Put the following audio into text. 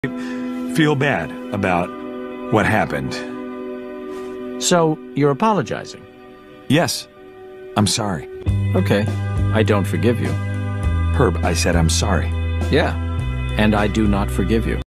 feel bad about what happened. So, you're apologizing? Yes, I'm sorry. Okay, I don't forgive you. Herb, I said I'm sorry. Yeah, and I do not forgive you.